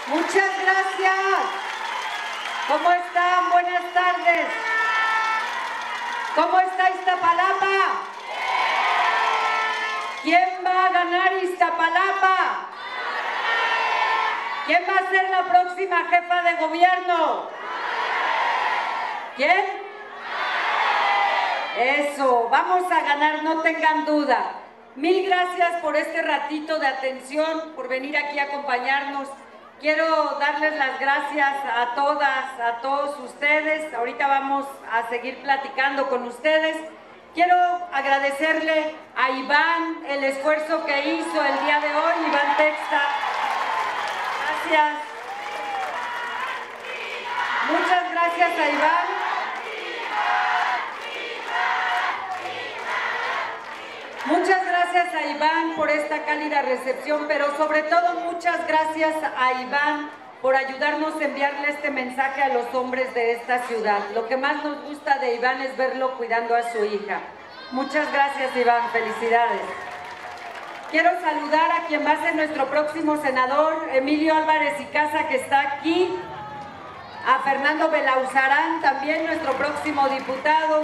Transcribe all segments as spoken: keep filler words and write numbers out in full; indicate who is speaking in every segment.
Speaker 1: Muchas gracias. ¿Cómo están? Buenas tardes. ¿Cómo está Iztapalapa? ¿Quién va a ganar Iztapalapa? ¿Quién va a ser la próxima jefa de gobierno? ¿Quién? Eso, vamos a ganar, no tengan duda. Mil gracias por este ratito de atención, por venir aquí a acompañarnos. Quiero darles las gracias a todas, a todos ustedes. Ahorita vamos a seguir platicando con ustedes. Quiero agradecerle a Iván el esfuerzo que hizo el día de hoy, Iván Texta. Gracias. Muchas gracias a Iván. Muchas gracias a Iván por esta cálida recepción, pero sobre todo muchas gracias a Iván por ayudarnos a enviarle este mensaje a los hombres de esta ciudad. Lo que más nos gusta de Iván es verlo cuidando a su hija. Muchas gracias, Iván, felicidades. Quiero saludar a quien va a ser nuestro próximo senador, Emilio Álvarez y Casa, que está aquí, a Fernando Belauzarán, también nuestro próximo diputado,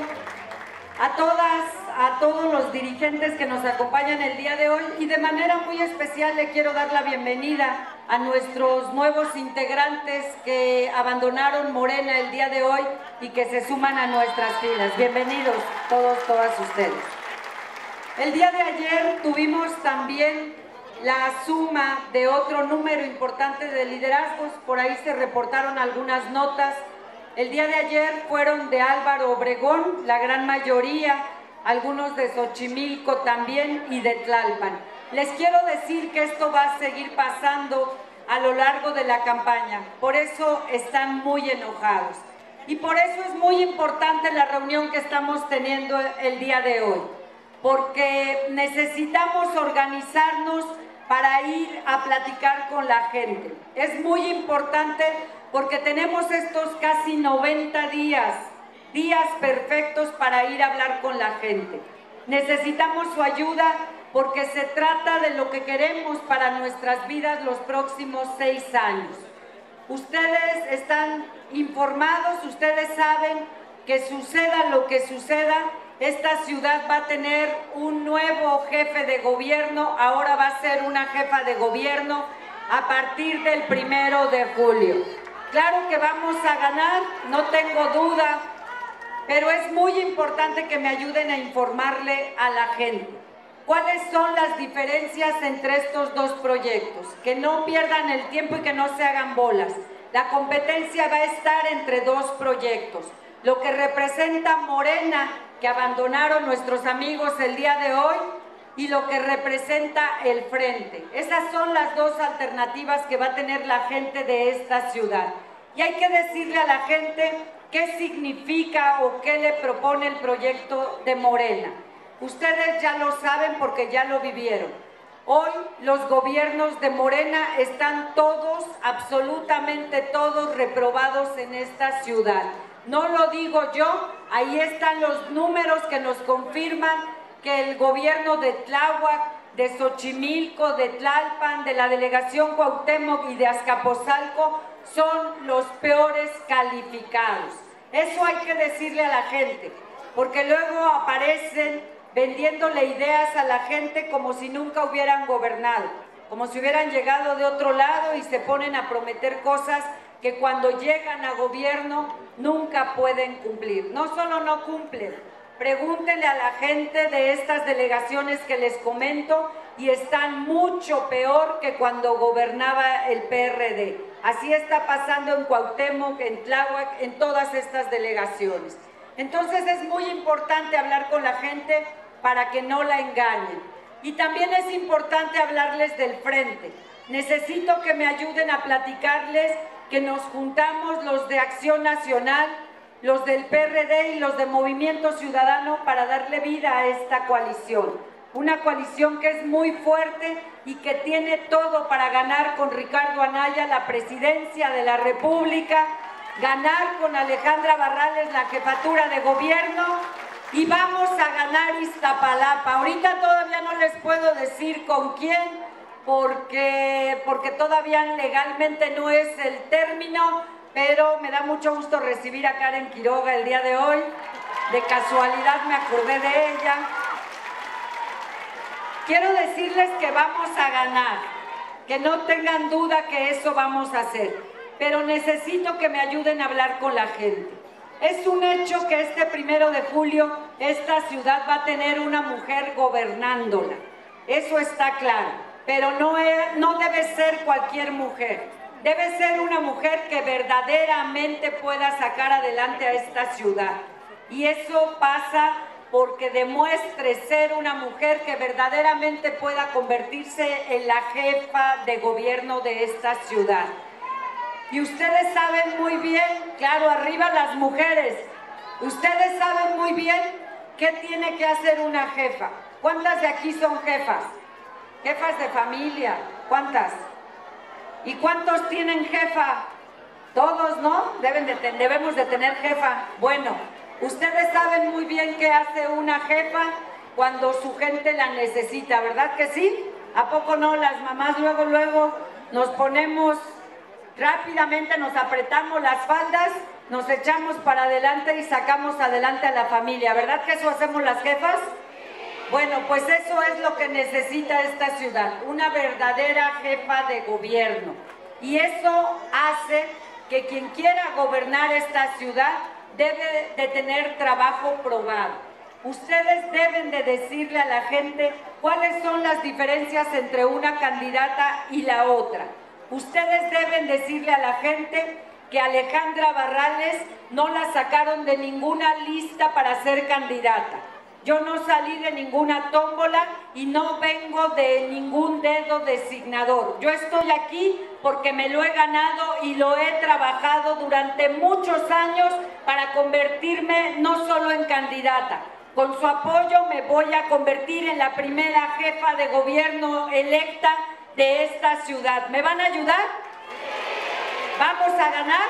Speaker 1: a todas, a todos los dirigentes que nos acompañan el día de hoy, y de manera muy especial le quiero dar la bienvenida a nuestros nuevos integrantes que abandonaron Morena el día de hoy y que se suman a nuestras filas. Bienvenidos todos, todas ustedes. El día de ayer tuvimos también la suma de otro número importante de liderazgos, por ahí se reportaron algunas notas. El día de ayer fueron de Álvaro Obregón, la gran mayoría, algunos de Xochimilco también y de Tlalpan. Les quiero decir que esto va a seguir pasando a lo largo de la campaña, por eso están muy enojados. Y por eso es muy importante la reunión que estamos teniendo el día de hoy, porque necesitamos organizarnos para ir a platicar con la gente. Es muy importante porque tenemos estos casi noventa días, días perfectos para ir a hablar con la gente. Necesitamos su ayuda porque se trata de lo que queremos para nuestras vidas los próximos seis años. Ustedes están informados, ustedes saben que suceda lo que suceda, esta ciudad va a tener un nuevo jefe de gobierno, ahora va a ser una jefa de gobierno a partir del primero de julio. Claro que vamos a ganar, no tengo duda, pero es muy importante que me ayuden a informarle a la gente cuáles son las diferencias entre estos dos proyectos, que no pierdan el tiempo y que no se hagan bolas. La competencia va a estar entre dos proyectos, lo que representa Morena, que abandonaron nuestros amigos el día de hoy, y lo que representa el Frente. Esas son las dos alternativas que va a tener la gente de esta ciudad. Y hay que decirle a la gente qué significa o qué le propone el proyecto de Morena. Ustedes ya lo saben porque ya lo vivieron. Hoy los gobiernos de Morena están todos, absolutamente todos, reprobados en esta ciudad. No lo digo yo, ahí están los números que nos confirman que el gobierno de Tláhuac, de Xochimilco, de Tlalpan, de la delegación Cuauhtémoc y de Azcapotzalco son los peores calificados. Eso hay que decirle a la gente, porque luego aparecen vendiéndole ideas a la gente como si nunca hubieran gobernado, como si hubieran llegado de otro lado y se ponen a prometer cosas que cuando llegan a gobierno nunca pueden cumplir. No solo no cumplen, pregúntenle a la gente de estas delegaciones que les comento y están mucho peor que cuando gobernaba el P R D. Así está pasando en Cuauhtémoc, en Tláhuac, en todas estas delegaciones. Entonces es muy importante hablar con la gente para que no la engañen. Y también es importante hablarles del Frente. Necesito que me ayuden a platicarles que nos juntamos los de Acción Nacional, los del P R D y los de Movimiento Ciudadano para darle vida a esta coalición. Una coalición que es muy fuerte y que tiene todo para ganar con Ricardo Anaya la presidencia de la República, ganar con Alejandra Barrales la jefatura de gobierno y vamos a ganar Iztapalapa. Ahorita todavía no les puedo decir con quién, porque, porque todavía legalmente no es el término, pero me da mucho gusto recibir a Karen Quiroga el día de hoy. De casualidad me acordé de ella. Quiero decirles que vamos a ganar, que no tengan duda que eso vamos a hacer, pero necesito que me ayuden a hablar con la gente. Es un hecho que este primero de julio esta ciudad va a tener una mujer gobernándola, eso está claro, pero no, es, no debe ser cualquier mujer, debe ser una mujer que verdaderamente pueda sacar adelante a esta ciudad, y eso pasa porque demuestre ser una mujer que verdaderamente pueda convertirse en la jefa de gobierno de esta ciudad. Y ustedes saben muy bien, claro, arriba las mujeres, ustedes saben muy bien qué tiene que hacer una jefa. ¿Cuántas de aquí son jefas? Jefas de familia, ¿cuántas? ¿Y cuántos tienen jefa? Todos, ¿no? Deben de debemos de tener jefa. Bueno, ustedes saben muy bien qué hace una jefa cuando su gente la necesita, ¿verdad que sí? ¿A poco no? Las mamás luego, luego nos ponemos rápidamente, nos apretamos las faldas, nos echamos para adelante y sacamos adelante a la familia, ¿verdad que eso hacemos las jefas? Bueno, pues eso es lo que necesita esta ciudad, una verdadera jefa de gobierno. Y eso hace que quien quiera gobernar esta ciudad debe de tener trabajo probado. Ustedes deben de decirle a la gente cuáles son las diferencias entre una candidata y la otra. Ustedes deben decirle a la gente que Alejandra Barrales no la sacaron de ninguna lista para ser candidata. Yo no salí de ninguna tómbola y no vengo de ningún dedo designador. Yo estoy aquí porque me lo he ganado y lo he trabajado durante muchos años para convertirme no solo en candidata. Con su apoyo me voy a convertir en la primera jefa de gobierno electa de esta ciudad. ¿Me van a ayudar? ¿Vamos a ganar?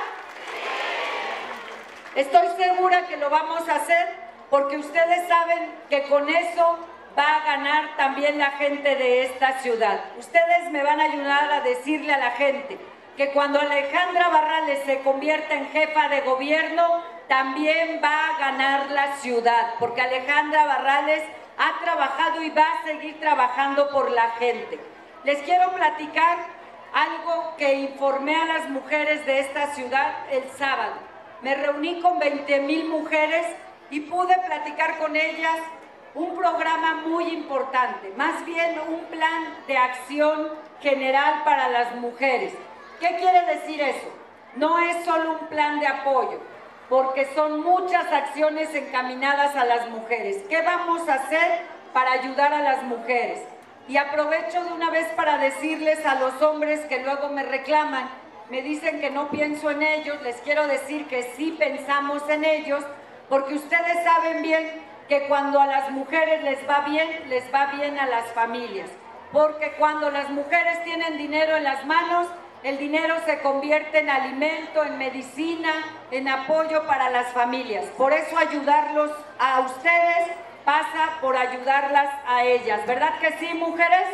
Speaker 1: Estoy segura que lo vamos a hacer, porque ustedes saben que con eso va a ganar también la gente de esta ciudad. Ustedes me van a ayudar a decirle a la gente que cuando Alejandra Barrales se convierta en jefa de gobierno, también va a ganar la ciudad, porque Alejandra Barrales ha trabajado y va a seguir trabajando por la gente. Les quiero platicar algo que informé a las mujeres de esta ciudad el sábado. Me reuní con veinte mil mujeres y pude platicar con ellas un programa muy importante, más bien un plan de acción general para las mujeres. ¿Qué quiere decir eso? No es solo un plan de apoyo, porque son muchas acciones encaminadas a las mujeres. ¿Qué vamos a hacer para ayudar a las mujeres? Y aprovecho de una vez para decirles a los hombres que luego me reclaman, me dicen que no pienso en ellos, les quiero decir que sí pensamos en ellos, porque ustedes saben bien que cuando a las mujeres les va bien, les va bien a las familias. Porque cuando las mujeres tienen dinero en las manos, el dinero se convierte en alimento, en medicina, en apoyo para las familias. Por eso ayudarlos a ustedes pasa por ayudarlas a ellas. ¿Verdad que sí, mujeres?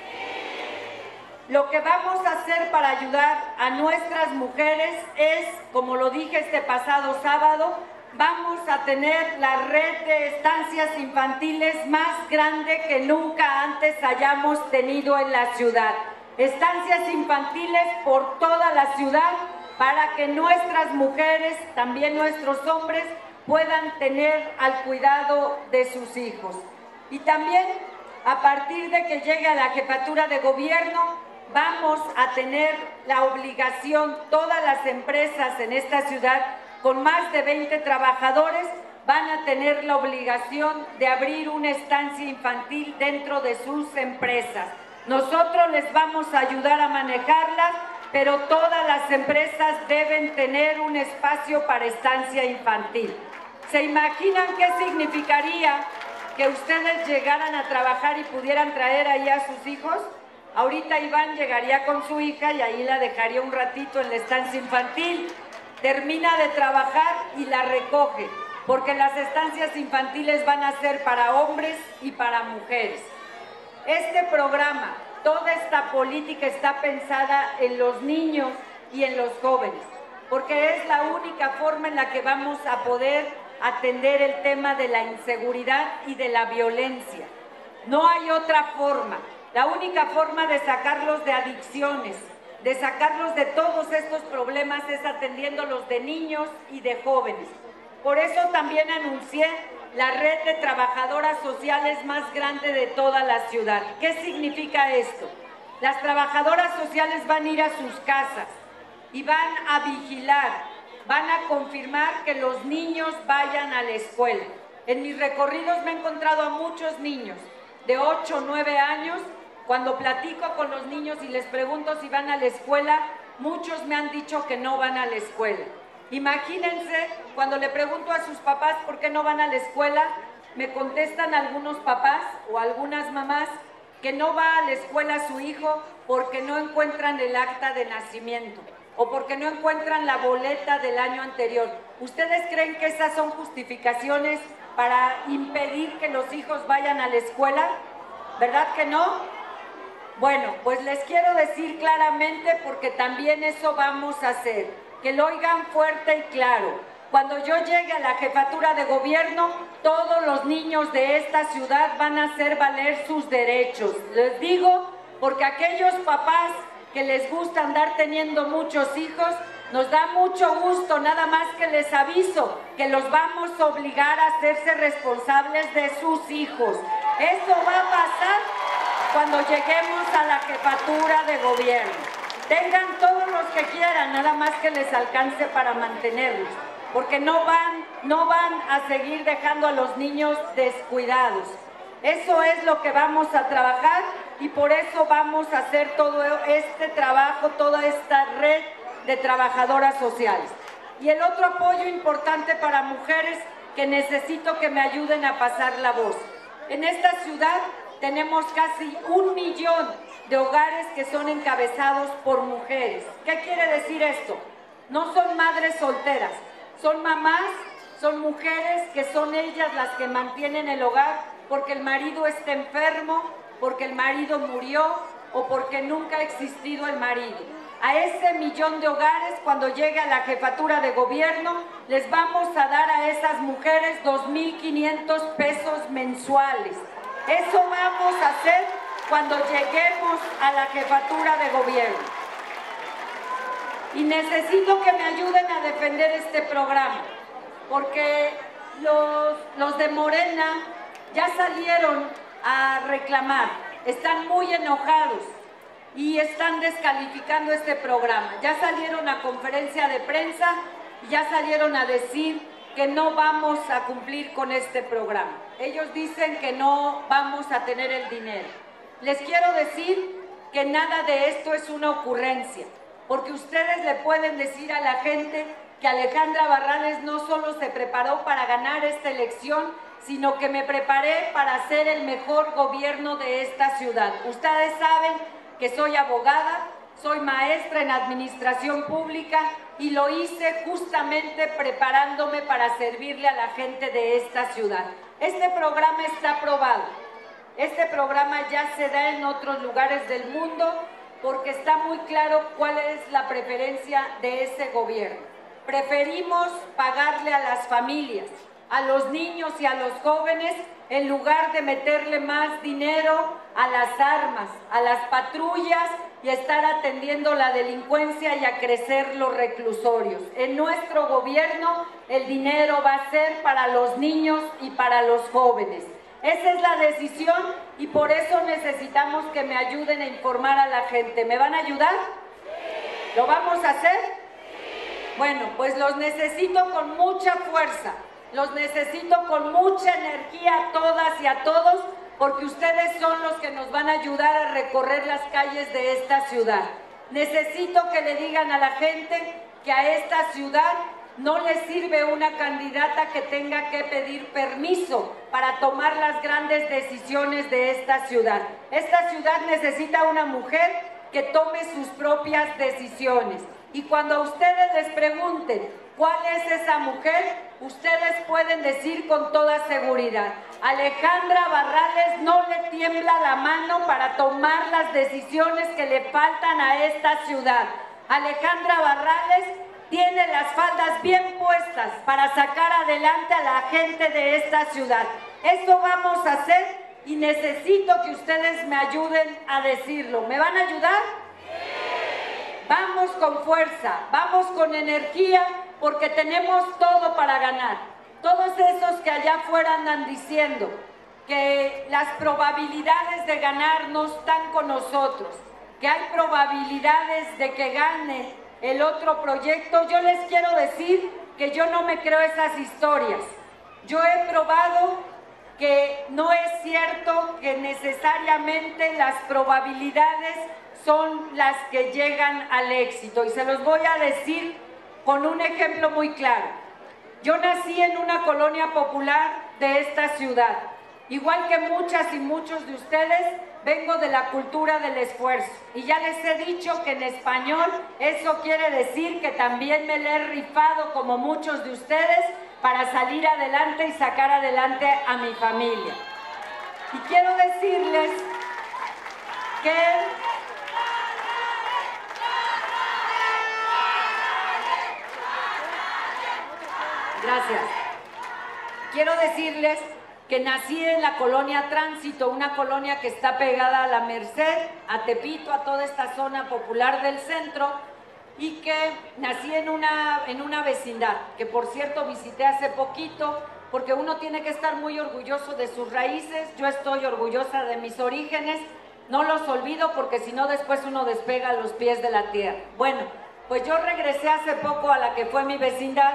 Speaker 1: Lo que vamos a hacer para ayudar a nuestras mujeres es, como lo dije este pasado sábado, vamos a tener la red de estancias infantiles más grande que nunca antes hayamos tenido en la ciudad. Estancias infantiles por toda la ciudad para que nuestras mujeres, también nuestros hombres, puedan tener al cuidado de sus hijos. Y también, a partir de que llegue a la jefatura de gobierno, vamos a tener la obligación, todas las empresas en esta ciudad, con más de veinte trabajadores, van a tener la obligación de abrir una estancia infantil dentro de sus empresas. Nosotros les vamos a ayudar a manejarlas, pero todas las empresas deben tener un espacio para estancia infantil. ¿Se imaginan qué significaría que ustedes llegaran a trabajar y pudieran traer ahí a sus hijos? Ahorita Iván llegaría con su hija y ahí la dejaría un ratito en la estancia infantil. Termina de trabajar y la recoge, porque las estancias infantiles van a ser para hombres y para mujeres. Este programa toda esta política está pensada en los niños y en los jóvenes, porque es la única forma en la que vamos a poder atender el tema de la inseguridad y de la violencia. No hay otra forma. La única forma de sacarlos de adicciones, de sacarlos de todos estos problemas es atendiéndolos de niños y de jóvenes. Por eso también anuncié la red de trabajadoras sociales más grande de toda la ciudad. ¿Qué significa esto? Las trabajadoras sociales van a ir a sus casas y van a vigilar, van a confirmar que los niños vayan a la escuela. En mis recorridos me he encontrado a muchos niños de ocho o nueve años. Cuando platico con los niños y les pregunto si van a la escuela, muchos me han dicho que no van a la escuela. Imagínense, cuando le pregunto a sus papás por qué no van a la escuela, me contestan algunos papás o algunas mamás que no va a la escuela su hijo porque no encuentran el acta de nacimiento o porque no encuentran la boleta del año anterior. ¿Ustedes creen que esas son justificaciones para impedir que los hijos vayan a la escuela? ¿Verdad que no? Bueno, pues les quiero decir claramente, porque también eso vamos a hacer, que lo oigan fuerte y claro. Cuando yo llegue a la jefatura de gobierno, todos los niños de esta ciudad van a hacer valer sus derechos. Les digo, porque aquellos papás que les gusta andar teniendo muchos hijos, nos da mucho gusto, nada más que les aviso que los vamos a obligar a hacerse responsables de sus hijos. Eso va a pasar cuando lleguemos a la jefatura de gobierno. Tengan todos los que quieran, nada más que les alcance para mantenerlos, porque no van, no van a seguir dejando a los niños descuidados. Eso es lo que vamos a trabajar y por eso vamos a hacer todo este trabajo, toda esta red de trabajadoras sociales. Y el otro apoyo importante para mujeres que necesito que me ayuden a pasar la voz. En esta ciudad tenemos casi un millón de hogares que son encabezados por mujeres. ¿Qué quiere decir esto? No son madres solteras, son mamás, son mujeres que son ellas las que mantienen el hogar porque el marido está enfermo, porque el marido murió o porque nunca ha existido el marido. A ese millón de hogares, cuando llegue a la jefatura de gobierno, les vamos a dar a esas mujeres dos mil quinientos pesos mensuales. Eso vamos a hacer cuando lleguemos a la jefatura de gobierno. Y necesito que me ayuden a defender este programa, porque los, los de Morena ya salieron a reclamar, están muy enojados y están descalificando este programa. Ya salieron a conferencia de prensa y ya salieron a decir que no vamos a cumplir con este programa. Ellos dicen que no vamos a tener el dinero. Les quiero decir que nada de esto es una ocurrencia, porque ustedes le pueden decir a la gente que Alejandra Barrales no solo se preparó para ganar esta elección, sino que me preparé para hacer el mejor gobierno de esta ciudad. Ustedes saben que soy abogada, soy maestra en administración pública y lo hice justamente preparándome para servirle a la gente de esta ciudad. Este programa está aprobado. Este programa ya se da en otros lugares del mundo porque está muy claro cuál es la preferencia de ese gobierno. Preferimos pagarle a las familias, a los niños y a los jóvenes, en lugar de meterle más dinero a las armas, a las patrullas y estar atendiendo la delincuencia y a crecer los reclusorios. En nuestro gobierno el dinero va a ser para los niños y para los jóvenes. Esa es la decisión y por eso necesitamos que me ayuden a informar a la gente. ¿Me van a ayudar? ¿Lo vamos a hacer? Bueno, pues los necesito con mucha fuerza. Los necesito con mucha energía a todas y a todos, porque ustedes son los que nos van a ayudar a recorrer las calles de esta ciudad. Necesito que le digan a la gente que a esta ciudad no le sirve una candidata que tenga que pedir permiso para tomar las grandes decisiones de esta ciudad. Esta ciudad necesita una mujer que tome sus propias decisiones. Y cuando a ustedes les pregunten ¿Cuál es esa mujer? Ustedes pueden decir con toda seguridad. Alejandra Barrales no le tiembla la mano para tomar las decisiones que le faltan a esta ciudad. Alejandra Barrales tiene las faldas bien puestas para sacar adelante a la gente de esta ciudad. Eso vamos a hacer y necesito que ustedes me ayuden a decirlo. ¿Me van a ayudar? Sí. Vamos con fuerza, vamos con energía, porque tenemos todo para ganar. Todos esos que allá afuera andan diciendo que las probabilidades de ganar no están con nosotros, que hay probabilidades de que gane el otro proyecto, yo les quiero decir que yo no me creo esas historias. Yo he probado que no es cierto que necesariamente las probabilidades son las que llegan al éxito. Y se los voy a decir con un ejemplo muy claro. Yo nací en una colonia popular de esta ciudad. Igual que muchas y muchos de ustedes, vengo de la cultura del esfuerzo. Y ya les he dicho que en español eso quiere decir que también me le he rifado como muchos de ustedes para salir adelante y sacar adelante a mi familia. Y quiero decirles que Gracias. Quiero decirles que nací en la colonia Tránsito, una colonia que está pegada a la Merced, a Tepito, a toda esta zona popular del centro, y que nací en una, en una vecindad, que por cierto visité hace poquito, porque uno tiene que estar muy orgulloso de sus raíces. Yo estoy orgullosa de mis orígenes, no los olvido porque si no después uno despega los pies de la tierra. Bueno, pues yo regresé hace poco a la que fue mi vecindad,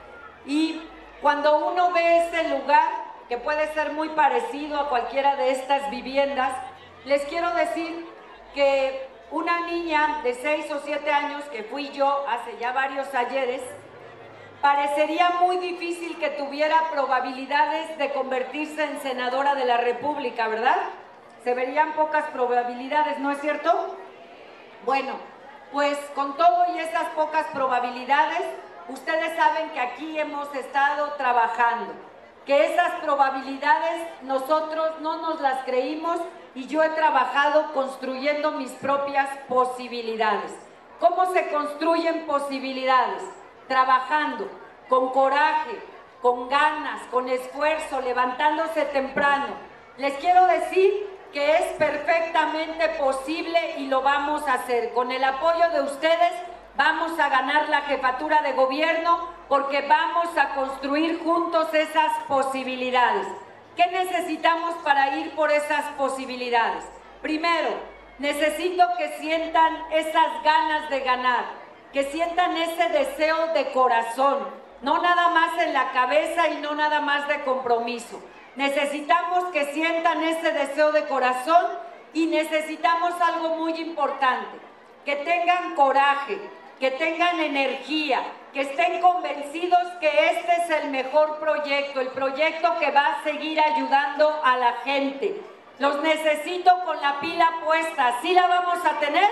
Speaker 1: y cuando uno ve ese lugar, que puede ser muy parecido a cualquiera de estas viviendas, les quiero decir que una niña de seis o siete años, que fui yo hace ya varios ayeres, parecería muy difícil que tuviera probabilidades de convertirse en senadora de la República, ¿verdad? Se verían pocas probabilidades, ¿no es cierto? Bueno, pues con todo y esas pocas probabilidades, ustedes saben que aquí hemos estado trabajando, que esas probabilidades nosotros no nos las creímos y yo he trabajado construyendo mis propias posibilidades. ¿Cómo se construyen posibilidades? Trabajando, con coraje, con ganas, con esfuerzo, levantándose temprano. Les quiero decir que es perfectamente posible y lo vamos a hacer. Con el apoyo de ustedes vamos a ganar la jefatura de gobierno porque vamos a construir juntos esas posibilidades. ¿Qué necesitamos para ir por esas posibilidades? Primero, necesito que sientan esas ganas de ganar, que sientan ese deseo de corazón, no nada más en la cabeza y no nada más de compromiso. Necesitamos que sientan ese deseo de corazón y necesitamos algo muy importante, que tengan coraje, que tengan energía, que estén convencidos que este es el mejor proyecto, el proyecto que va a seguir ayudando a la gente. Los necesito con la pila puesta. ¿Sí la vamos a tener?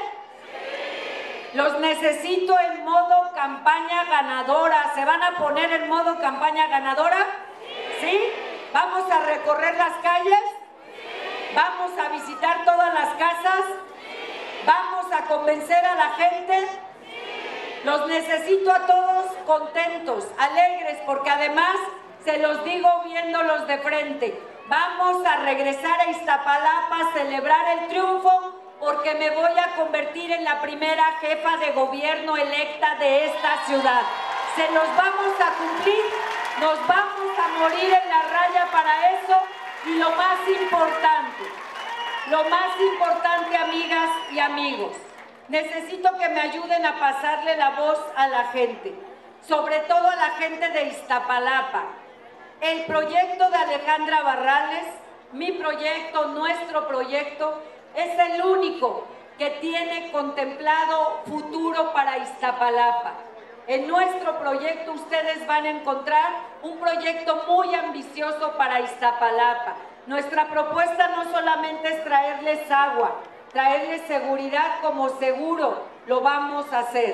Speaker 1: Sí. Los necesito en modo campaña ganadora. ¿Se van a poner en modo campaña ganadora? Sí. ¿Sí? ¿Vamos a recorrer las calles? Sí. ¿Vamos a visitar todas las casas? Sí. ¿Vamos a convencer a la gente? Los necesito a todos contentos, alegres, porque además se los digo viéndolos de frente. Vamos a regresar a Iztapalapa a celebrar el triunfo porque me voy a convertir en la primera jefa de gobierno electa de esta ciudad. Se los vamos a cumplir, nos vamos a morir en la raya para eso y lo más importante, lo más importante, amigas y amigos, necesito que me ayuden a pasarle la voz a la gente, sobre todo a la gente de Iztapalapa. El proyecto de Alejandra Barrales, mi proyecto, nuestro proyecto, es el único que tiene contemplado futuro para Iztapalapa. En nuestro proyecto ustedes van a encontrar un proyecto muy ambicioso para Iztapalapa. Nuestra propuesta no solamente es traerles agua, traerles seguridad, como seguro lo vamos a hacer.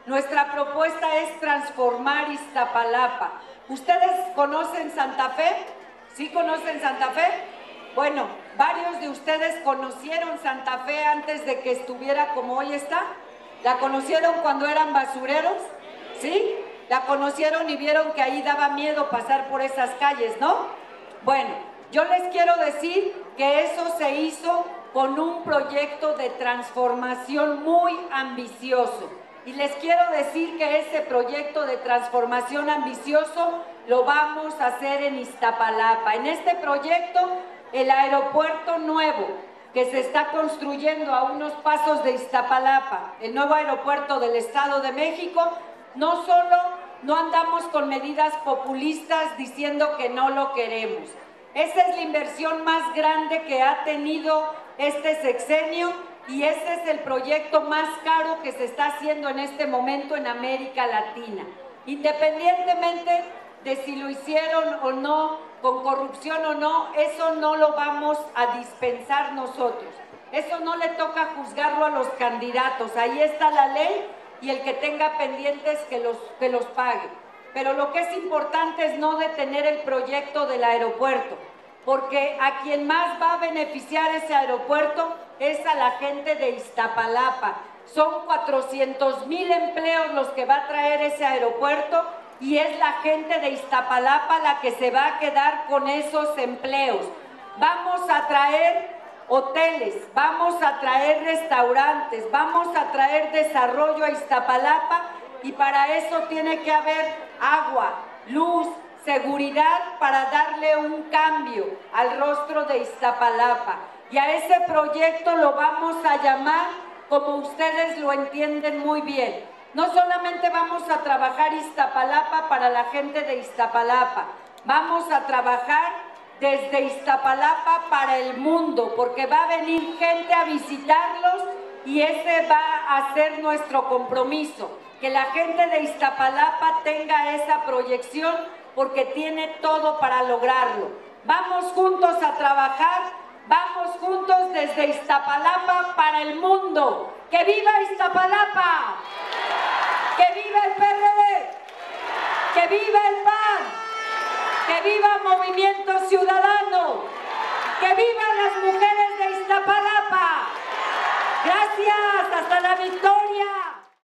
Speaker 1: Nuestra propuesta es transformar Iztapalapa. ¿Ustedes conocen Santa Fe? ¿Sí conocen Santa Fe? Bueno, varios de ustedes conocieron Santa Fe antes de que estuviera como hoy está. ¿La conocieron cuando eran basureros? ¿Sí? La conocieron y vieron que ahí daba miedo pasar por esas calles, ¿no? Bueno, yo les quiero decir que eso se hizo con un proyecto de transformación muy ambicioso. Y les quiero decir que ese proyecto de transformación ambicioso lo vamos a hacer en Iztapalapa. En este proyecto, el aeropuerto nuevo que se está construyendo a unos pasos de Iztapalapa, el nuevo aeropuerto del Estado de México, no solo no andamos con medidas populistas diciendo que no lo queremos. Esa es la inversión más grande que ha tenido este sexenio y ese es el proyecto más caro que se está haciendo en este momento en América Latina. Independientemente de si lo hicieron o no, con corrupción o no, eso no lo vamos a dispensar nosotros. Eso no le toca juzgarlo a los candidatos. Ahí está la ley y el que tenga pendientes que los, que los pague. Pero lo que es importante es no detener el proyecto del aeropuerto, porque a quien más va a beneficiar ese aeropuerto es a la gente de Iztapalapa. Son cuatrocientos mil empleos los que va a traer ese aeropuerto y es la gente de Iztapalapa la que se va a quedar con esos empleos. Vamos a traer hoteles, vamos a traer restaurantes, vamos a traer desarrollo a Iztapalapa y para eso tiene que haber agua, luz, seguridad para darle un cambio al rostro de Iztapalapa. Y a ese proyecto lo vamos a llamar como ustedes lo entienden muy bien. No solamente vamos a trabajar Iztapalapa para la gente de Iztapalapa, vamos a trabajar desde Iztapalapa para el mundo, porque va a venir gente a visitarlos y ese va a ser nuestro compromiso, que la gente de Iztapalapa tenga esa proyección porque tiene todo para lograrlo. Vamos juntos a trabajar, vamos juntos desde Iztapalapa para el mundo. ¡Que viva Iztapalapa! ¡Que viva el P R D! ¡Que viva el P A N! ¡Que viva Movimiento Ciudadano! ¡Que vivan las mujeres de Iztapalapa! ¡Gracias! ¡Hasta la victoria!